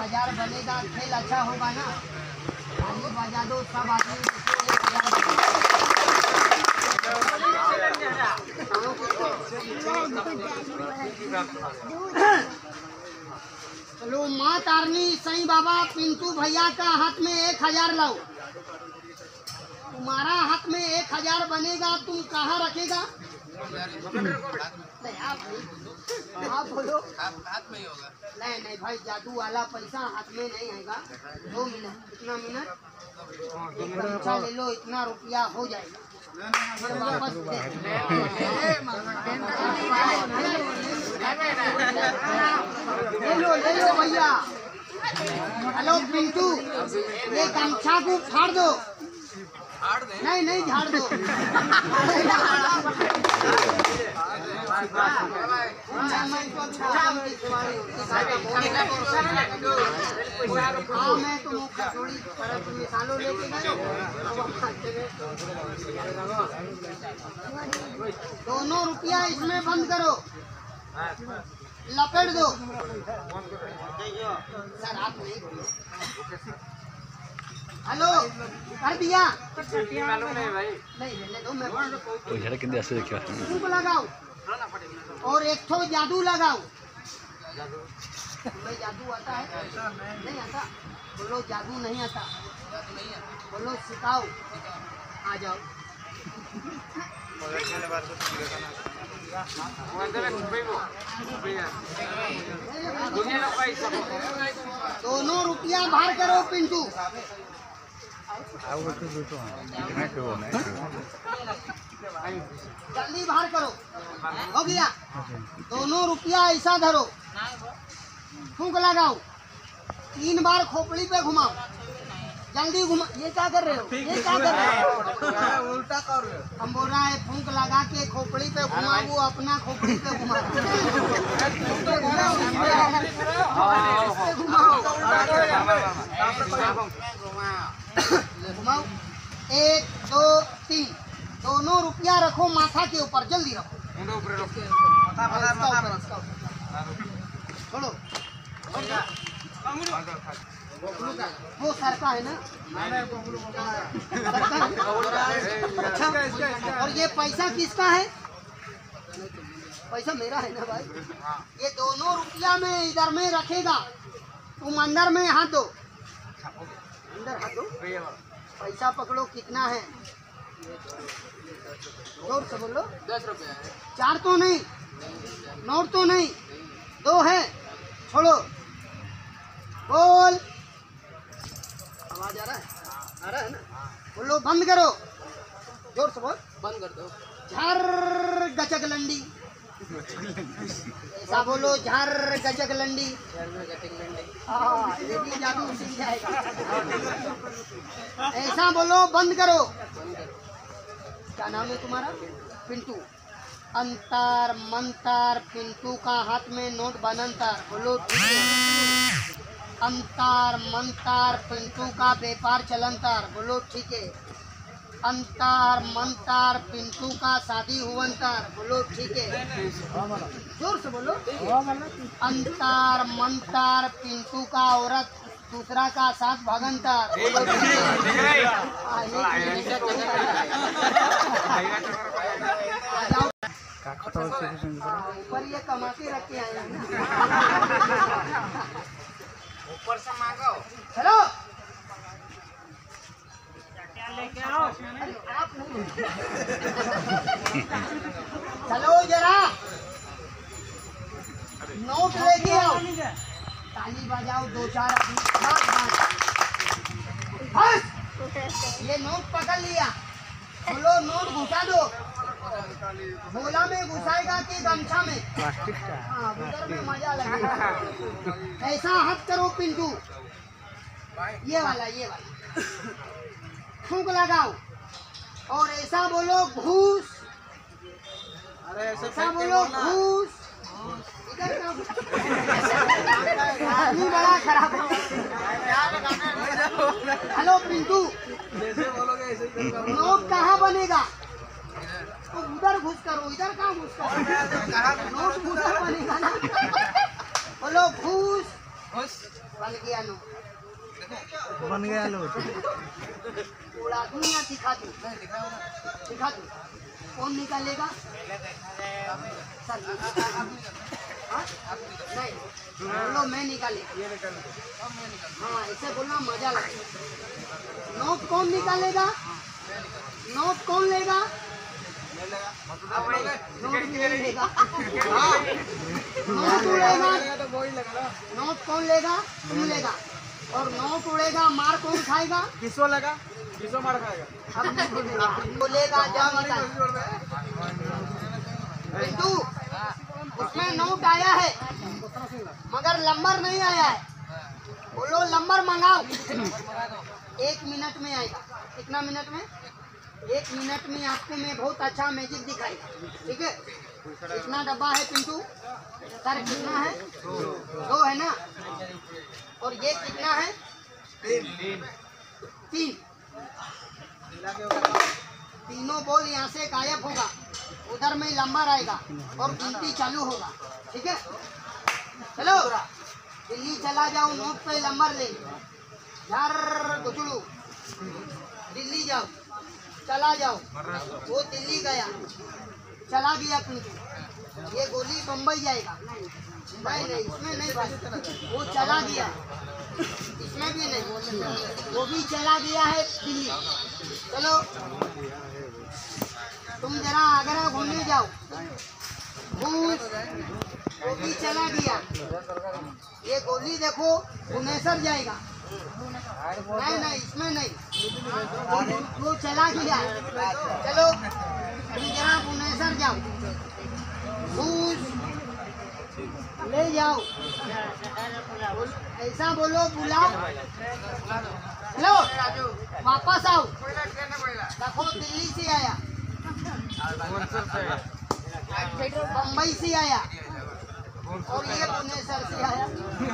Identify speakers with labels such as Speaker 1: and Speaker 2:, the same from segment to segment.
Speaker 1: 1000 बनेगा, खेल अच्छा होगा ना। ताली बजा दो सब आदमी। चलो माँ तारनी सही बाबा पिंटू भैया का हाथ में 1000 लाओ। तुम्हारा हाथ में 1000 बनेगा, तुम कहाँ रखेगा? नहीं आप बोलो। हाथ में ही होगा। नहीं भाई, जादू वाला पैसा हाथ में नहीं आएगा। 2 मिनट, कितना मिनट? पैसा ले लो, इतना रुपया हो जाएगा। वापस ले लो भैया। हेलो पिंटू, ये गमछा को फाड़ दो। नहीं झाड़ दो। मैं तो थोड़ी मिसालों लेके गए। दोनों रुपया इसमें बंद करो, लपेट दो। सर आप नहीं बोलो। हेलो कर दिया? नहीं रहने दो, मैं फूंक लगाओ और एक ठो जादू लगाओ। तुम्हें जादू आता है? नहीं आता? बोलो जादू नहीं आता। बोलो सिखाओ। आ जाओ। दोनों रुपया बाहर करो पिंटू। जल्दी बाहर करो। हो गया? दोनों रुपया ऐसा धरो, फूंक लगाओ, 3 बार खोपड़ी पे घुमाओ। जल्दी घुमा। ये क्या कर रहे हो? ये क्या कर रहे हो? उल्टा कर रहे हो। हम बोल रहा है फूंक लगा के खोपड़ी पे घुमाओ, वो अपना खोपड़ी पे घुमाओ। घुमाओ। 1 2 3। दोनों रुपया रखो माथा के ऊपर, जल्दी रखो। छोड़ो। वो सर का है ना? अच्छा, और ये पैसा किसका है? पैसा मेरा है ना भाई। ये दोनों रुपया में इधर में रखेगा, तुम अंदर में हाथ दो। अंदर हाथ दो। पैसा पकड़ो, कितना है? जोर से बोलो। 10 रुपया है। 4 तो नहीं, नोट तो नहीं, 2 है। छोड़ो। बोल। आवाज आ रहा है? आ रहा है ना? बोलो बंद करो। जोर से बोल। बंद कर दो। झर गचक लंडी। ऐसा बोलो, झर गचक लंडी। हाँ, ये भी जादू सीख जाएगा। ऐसा बोलो, बंद करो। क्या नाम है तुम्हारा? पिंटू। अंतर मंतर पिंटू का हाथ में नोट बनंतर। बोलो ठीक है। अंतर मंतर पिंटू का व्यापार चलंतर। बोलो ठीक है। अंतर मंतर पिंटू का शादी हुवंतर। बोलो ठीक है। जोर से बोलो। अंतर मंतर पिंटू का औरत दूसरा का साथ भगंतर। बोलो ठीक है। ऊपर ये कमा के रख के आए हैं। ऊपर से मांगो। चलो लेके आओ। आप नहीं। चलो जरा नोट लेके आओ। ताली बजाओ 2-4 आदमी। ये नोट पकड़ लिया। बोलो नोट घुसा दो। झोला में घुसाएगा कि गमछा में? हाँ, उधर में मजा लगेगा। ऐसा हाथ करो पिंटू। ये वाला फूंक लगाओ और ऐसा बोलो घूस। अरे ऐसा बोलो घूस। इधर का आदमी बड़ा खराब है। हेलो पिंटू, नोट कहाँ बनेगा? तो उधर घुस करो। इधर कहाँ घुस करो? नोट उधर बनेगा ना। बोलो घूस। बन गया नोट।
Speaker 2: बन गया नोट।
Speaker 1: उड़ा दूं या दिखा दूं? दिखा दूं। कौन निकालेगा? सर हाँ? नहीं बोलो मैं निकालेगा। हाँ ऐसे बोलना मजा लगेगा। नोट कौन निकालेगा? नोट कौन लेगा? नोट भी नहीं लेगा। नोट उड़ेगा। नोट कौन लेगा? तुम लेगा। और नोट उड़ेगा, मार कौन खाएगा?
Speaker 2: किसो लगा? किसो मार खाएगा?
Speaker 1: बोलेगा जब पिंटू उसमें नोट आया है मगर नंबर नहीं आया है। बोलो नंबर मंगाओ। 1 मिनट में आएगा। कितना मिनट में? 1 मिनट में आपको मैं बहुत अच्छा मैजिक दिखाएगा। ठीक है? कितना डब्बा है पिंटू? सर कितना है? 2 है ना? और ये कितना है? 3। तीनों बॉल यहाँ से गायब होगा। उधर में नंबर आएगा और गिनती चालू होगा। ठीक है? चलो दिल्ली चला जाओ, नोट पे नंबर ले। यार गुचड़ू दिल्ली जाओ, चला जाओ। वो दिल्ली गया, चला गया पिंटू। ये गोली बम्बई जाएगा। नहीं नहीं इसमें नहीं भाई, वो चला गया। इसमें भी नहीं, वो भी चला गया है दिल्ली। चलो तुम जरा आगरा घूमने जाओ। वो भी चला गया। ये गोली देखो भुवनेश्वर जाएगा। नहीं नहीं इसमें नहीं, वो चला गया। चलो तुम जरा भुवनेश्वर जाओ, घूस ले जाओ। ऐसा बोलो बुलाओ। लो वापस आओ। देखो दिल्ली से आया, बम्बई से आया और ये भुवनेश्वर से आया।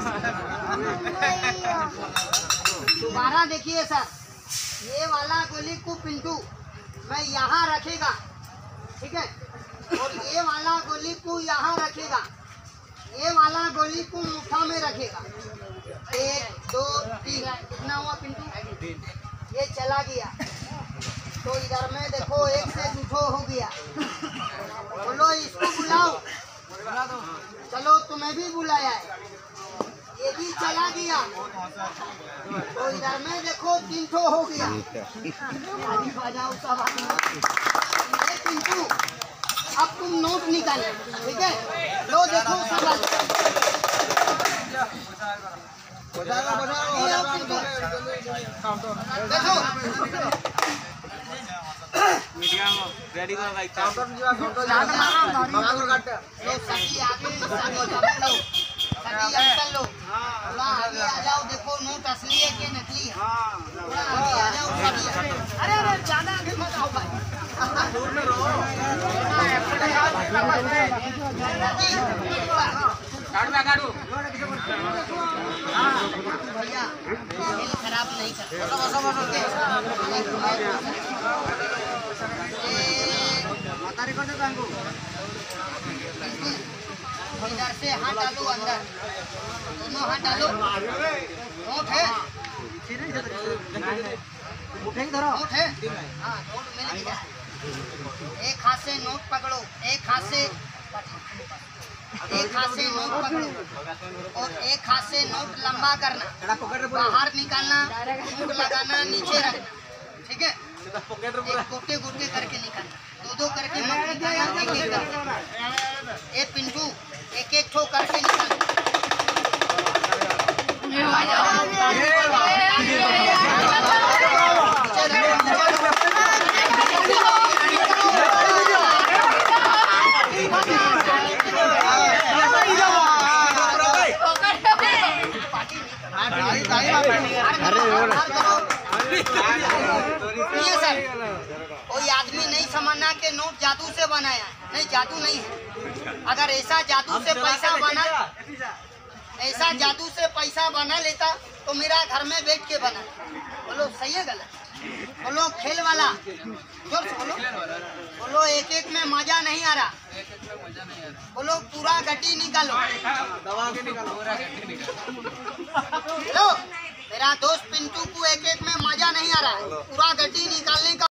Speaker 1: दोबारा देखिए सर, ये वाला गोली को पिंटू मैं यहाँ रखेगा। ठीक है? और ये वाला गोली को यहाँ रखेगा। ये वाला गोली को मुठा में रखेगा। 1 2 3 कितना हुआ पिंटू? ये चला गया। तो इधर में देखो 1 से 2 हो गया। बोलो इसको बुलाओ। चलो तुम्हें भी बुलाया है, ये भी चला गया। तो इधर में देखो 3 हो गया। बजाओ सब। ये पिंटू अब तुम नोट निकालो। ठीक है? लो देखो सब देखो
Speaker 2: रेडी करो भाई।
Speaker 1: आगे आ जाओ। देखो नोट असली है कि नकली है? थोड़ा आगे आ जाओ सभी। अरे अरे ज्यादा आगे मत आओ भाई। भैया खेल खराब नहीं करते। इधर से हाथ डालो अंदर, दोनों हाथ डालो। नोट है, नोट है। हाँ नोट मिल गया। एक हाथ से नोट पकड़ो, एक हाथ से नोट पकड़ो और एक हाथ से नोट लंबा करना, बाहर निकालना, नोट लगाना, नीचे रखना। ठीक है? गोटे गोटे करके निकालना, 2 करके मत निकालना, एक करके। ए पिंटू 1 ठो करके निकालना। सर कोई आदमी नहीं समझना कि नोट जादू से बनाया है। नहीं जादू नहीं है। अगर ऐसा जादू से पैसा बना लेता तो मेरा घर में बैठ के बना। बोलो सही है गलत? बोलो खेल वाला जोर से बोलो। बोलो एक एक में मजा नहीं आ रहा। बोलो पूरा गड्डी निकालो।
Speaker 2: दबा के निकालो।
Speaker 1: हेलो, मेरा दोस्त पिंटू को एक एक में मजा नहीं आ रहा है, पूरा गड्डी निकालने का